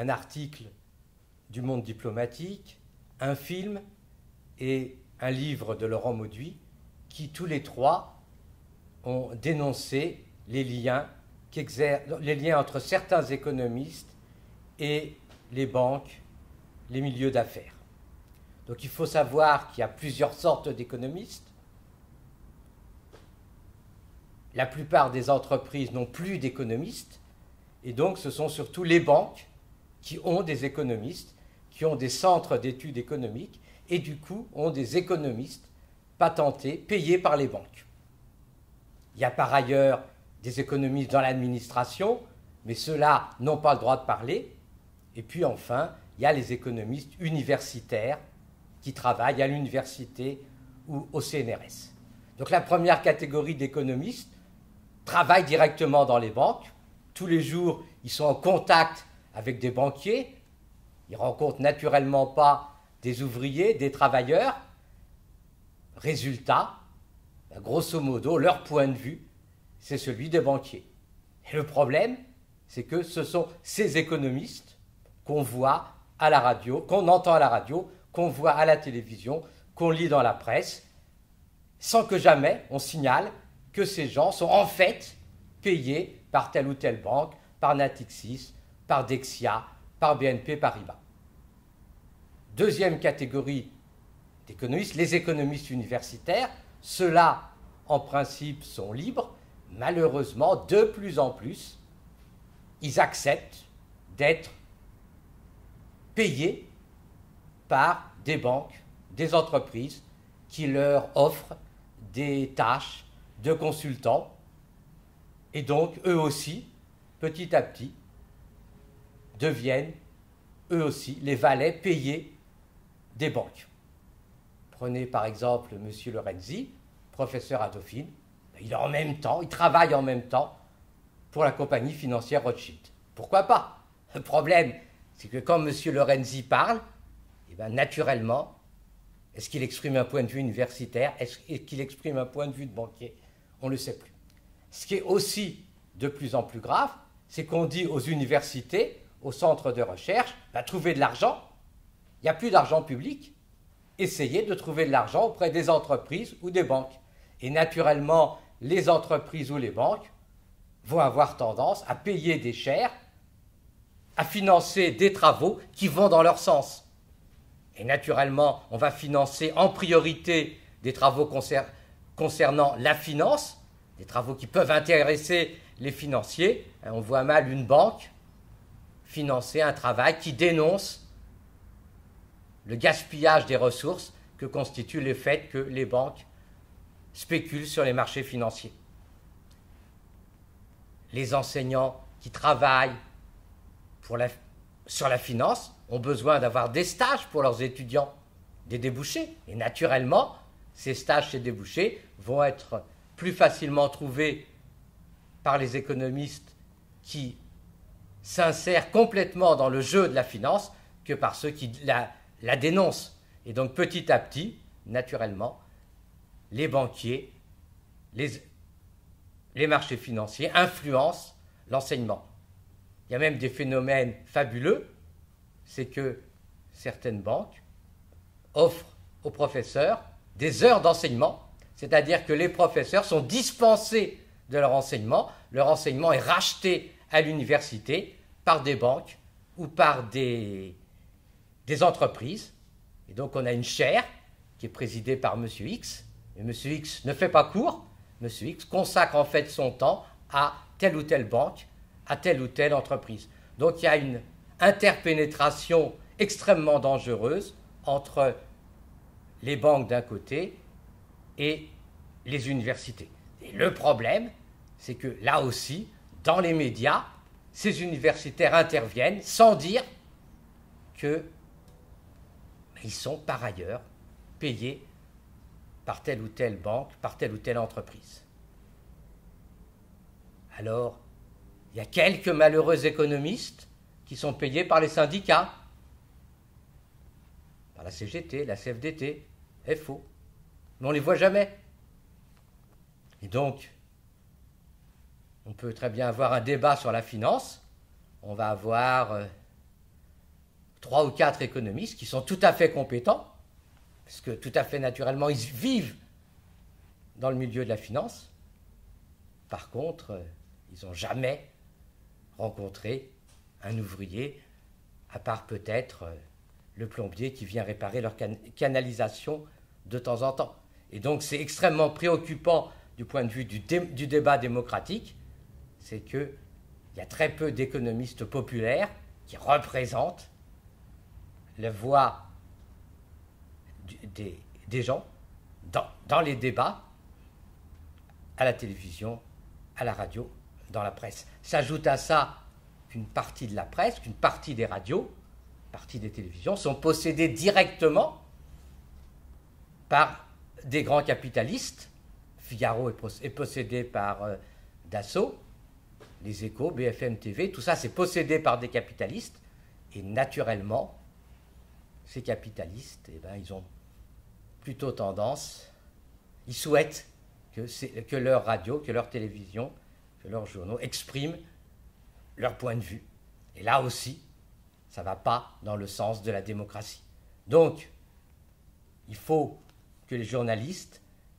un article du Monde diplomatique, un film et un livre de Laurent Mauduit qui, tous les trois, ont dénoncé les liens entre certains économistes et les banques, les milieux d'affaires. Donc il faut savoir qu'il y a plusieurs sortes d'économistes. La plupart des entreprises n'ont plus d'économistes, et donc ce sont surtout les banques qui ont des économistes, qui ont des centres d'études économiques, et du coup ont des économistes patentés, payés par les banques. Il y a par ailleurs des économistes dans l'administration, mais ceux-là n'ont pas le droit de parler. Et puis enfin, il y a les économistes universitaires qui travaillent à l'université ou au CNRS. Donc la première catégorie d'économistes travaillent directement dans les banques. Tous les jours, ils sont en contact avec des banquiers. Ils ne rencontrent naturellement pas des ouvriers, des travailleurs. Résultat, grosso modo, leur point de vue, c'est celui des banquiers. Et le problème, c'est que ce sont ces économistes qu'on voit à la radio, qu'on entend à la radio, qu'on voit à la télévision, qu'on lit dans la presse, sans que jamais on signale que ces gens sont en fait payés par telle ou telle banque, par Natixis, par Dexia, par BNP Paribas. Deuxième catégorie d'économistes, les économistes universitaires. Ceux-là, en principe, sont libres. Malheureusement, de plus en plus, ils acceptent d'être payés par des banques, des entreprises qui leur offrent des tâches de consultants. Et donc, eux aussi, petit à petit, deviennent, eux aussi, les valets payés des banques. Prenez par exemple M. Lorenzi, professeur à Dauphine. Il travaille en même temps pour la compagnie financière Rothschild. Pourquoi pas? Le problème, c'est que quand M. Lorenzi parle, naturellement, est-ce qu'il exprime un point de vue universitaire? Est-ce qu'il exprime un point de vue de banquier? On ne le sait plus. Ce qui est aussi de plus en plus grave, c'est qu'on dit aux universités, aux centres de recherche, trouvez de l'argent. Il n'y a plus d'argent public. Essayez de trouver de l'argent auprès des entreprises ou des banques. Et naturellement, les entreprises ou les banques vont avoir tendance à payer des chers, à financer des travaux qui vont dans leur sens. Et naturellement, on va financer en priorité des travaux concernant la finance, des travaux qui peuvent intéresser les financiers. On voit mal une banque financer un travail qui dénonce le gaspillage des ressources que constitue le fait que les banques spéculent sur les marchés financiers. Les enseignants qui travaillent sur la finance ont besoin d'avoir des stages pour leurs étudiants, des débouchés. Et naturellement, ces stages, ces débouchés vont être plus facilement trouvés par les économistes qui s'insèrent complètement dans le jeu de la finance que par ceux qui la dénoncent. Et donc petit à petit, naturellement, les banquiers, les marchés financiers influencent l'enseignement. Il y a même des phénomènes fabuleux, c'est que certaines banques offrent aux professeurs des heures d'enseignement, c'est-à-dire que les professeurs sont dispensés de leur enseignement est racheté à l'université par des banques ou par des entreprises. Et donc on a une chaire qui est présidée par M. X, et M. X ne fait pas cours, M. X consacre en fait son temps à telle ou telle banque, à telle ou telle entreprise. Donc il y a une interpénétration extrêmement dangereuse entre les banques d'un côté et les universités. Et le problème, c'est que là aussi, dans les médias, ces universitaires interviennent sans dire qu'ils sont par ailleurs payés par telle ou telle banque, par telle ou telle entreprise. Alors, il y a quelques malheureux économistes qui sont payés par les syndicats, par la CGT, la CFDT, FO, mais on ne les voit jamais. Et donc, on peut très bien avoir un débat sur la finance, on va avoir 3 ou 4 économistes qui sont tout à fait compétents, parce que tout à fait naturellement, ils vivent dans le milieu de la finance. Par contre, ils n'ont jamais rencontré un ouvrier, à part peut-être le plombier qui vient réparer leur canalisation de temps en temps. Et donc c'est extrêmement préoccupant du point de vue du débat démocratique, c'est qu'il y a très peu d'économistes populaires qui représentent la voix des gens dans les débats, à la télévision, à la radio, dans la presse. S'ajoute à ça qu'une partie de la presse, qu'une partie des radios, une partie des télévisions sont possédées directement par des grands capitalistes. Figaro est possédé par Dassault, les Échos, BFM TV, tout ça c'est possédé par des capitalistes. Et naturellement, ces capitalistes, eh ben, ils ont plutôt tendance, ils souhaitent que leur radio, que leur télévision, que leurs journaux expriment leur point de vue. Et là aussi, ça ne va pas dans le sens de la démocratie. Donc, il faut que les journalistes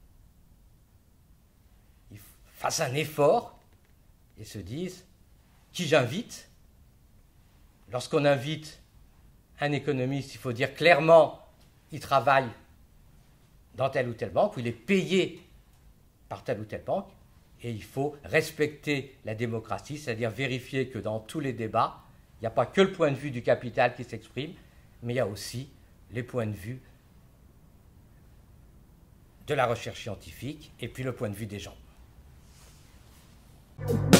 fassent un effort et se disent qui j'invite. Lorsqu'on invite un économiste, il faut dire clairement il travaille dans telle ou telle banque, ou il est payé par telle ou telle banque, et il faut respecter la démocratie, c'est-à-dire vérifier que dans tous les débats, il n'y a pas que le point de vue du capital qui s'exprime, mais il y a aussi les points de vue de la recherche scientifique et puis le point de vue des gens.